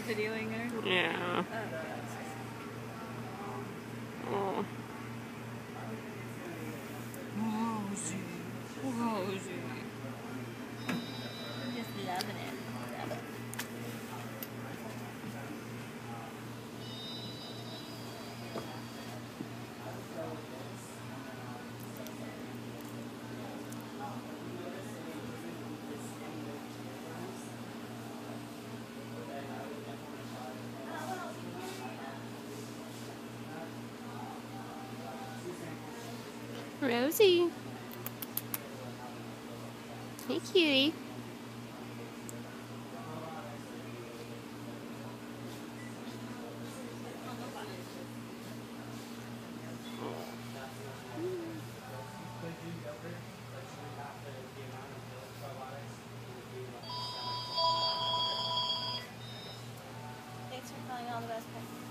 videoing her? Yeah. Oh. Rosie. Rosie. Just loving it. Love it. Rosie. Hey, cutie. Thanks for calling All the Best.